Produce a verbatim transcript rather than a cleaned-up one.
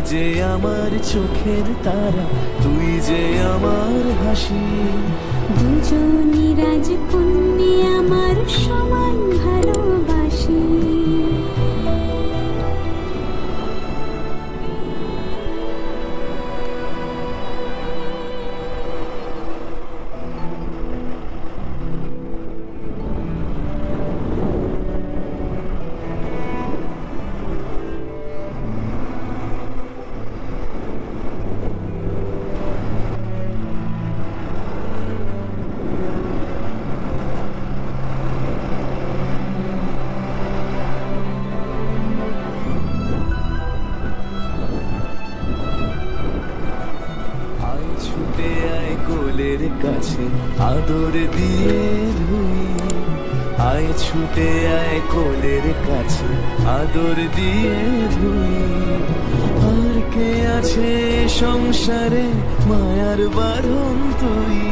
যে আমার চোখের তারা, তুই যে আমার হাসি। দুজনই রাজকন্যে আমার সমান ভালোবাসি। ছুটে আয় কোলের কাছে আদর দিয়ে ধুই, আয় ছুটে আয় কোলের কাছে আদর দিয়ে ধুই। আর কে আছে সংসারে মায়ার বাঁধন তুই,